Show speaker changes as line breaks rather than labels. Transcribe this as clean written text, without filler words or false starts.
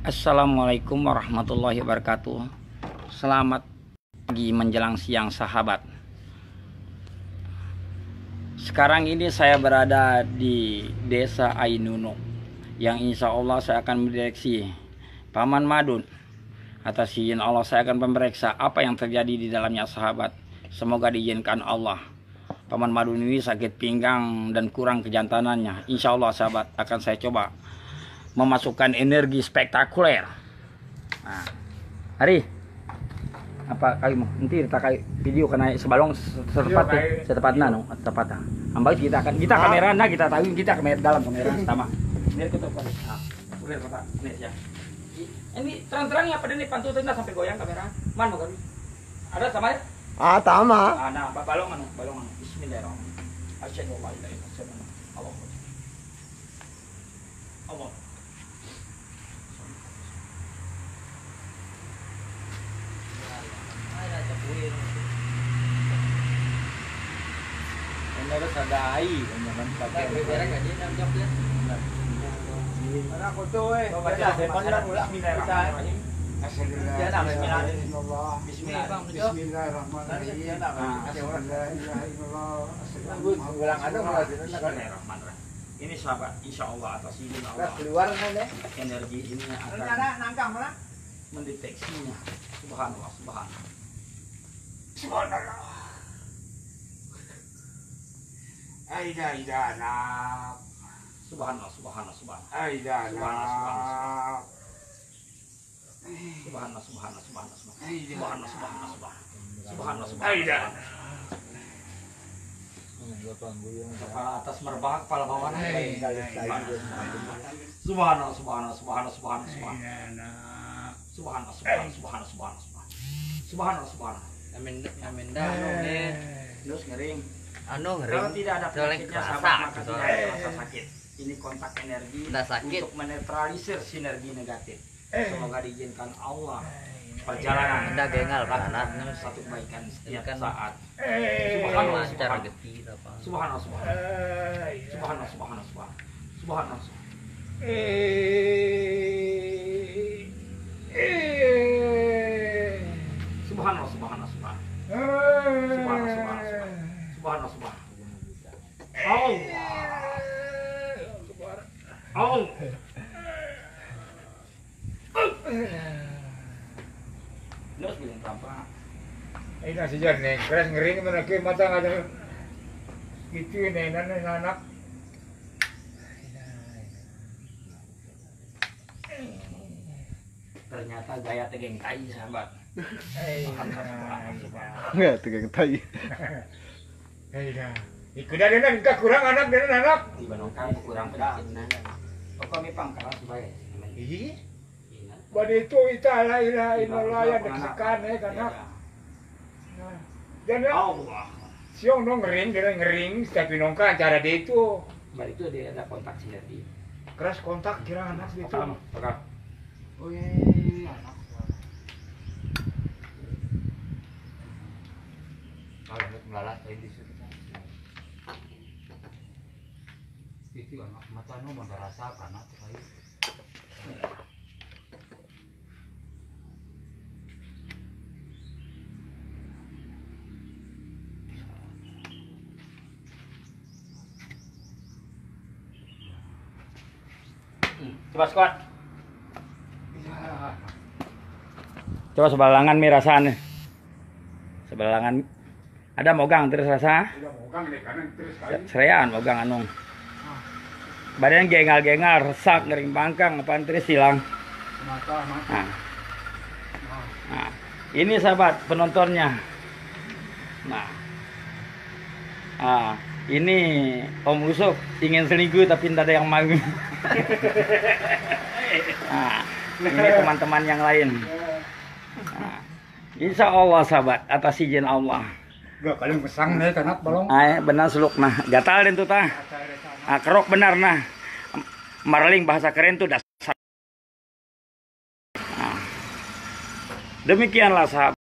Assalamualaikum warahmatullahi wabarakatuh. Selamat pagi menjelang siang sahabat. Sekarang ini saya berada di desa Ainunu, yang insya Allah saya akan mendireksi Paman Madun. Atas izin Allah saya akan memeriksa apa yang terjadi di dalamnya sahabat. Semoga diizinkan Allah. Paman Madun ini sakit pinggang dan kurang kejantanannya. Insya Allah sahabat akan saya coba memasukkan energi spektakuler. Nah, hari apa kali mau nanti kita kayak video kena sebalong setepatnya no tepatnya ambil kita kamera nah kita tahu kita kamera dalam kamera sama biar kita udah kota nih ya ini terang-terangnya apa nih pantutnya sampai goyang kamera mana kan ada sama ya
tama
nah balong bismillahirrahmanirrahim asyhadu an la ilaha illallah Allah ada sadai jangan pakai berang aja nak jok ya mana foto baca pandang ulang bismillahirrahmanirrahim ini sahabat insya Allah atas izin Allah keluar energi ini akan mendeteksinya subhanallah Aida nak subhanallah Aida nak subhanallah Aida atas merbak kepala bawah subhanallah amin dah terus ngering kalau tidak ada penyakitnya sahabat maka tidak ada rasa sakit. Ini kontak energi untuk menetralisir sinergi negatif. Semoga diizinkan Allah perjalanan
Anda gengal kanan
satu kebaikan setiap saat. Subhanallah. Nus bilang tanpa.
ini nasi jerneng keras ngering mana ke mata ada gitu ini anak
Ternyata gaya tegeng tai sahabat.
enggak tegang tai ikut ada enggak kurang anak dan anak
Di Banongkang kurang penyakitnya. Kami pangkalan sebagai.
ih pada itu la ilaha illallah yang dekat kanak dan
Allah.
siang dong ngering tapi nongkan cara dia itu
Baik itu dia ada kontak sinergi.
keras kontak kira anak itu
Pegang.
oh iya anak
kalau melalat di situ itu anak mata nu merasa karena terkait
Coba squat. Coba sebalangan mi rasaan. Sebalangan ada mogang terus rasa. Serean mogang anung. Badan gengal-gengal, resak, ngering pangkang, apaan terus hilang. Nah, ini sahabat penontonnya. Nah, ini Om Usuk ingin selingkuh tapi tidak ada yang mau. Nah, ini teman-teman yang lain. Nah, insya Allah sahabat atas izin Allah.
gak kalian pesang nih kanak balong
Benar seluk nah gatal den tuh tah. Kerok benar nah. Marling bahasa keren tuh dasar. Nah, demikianlah sahabat.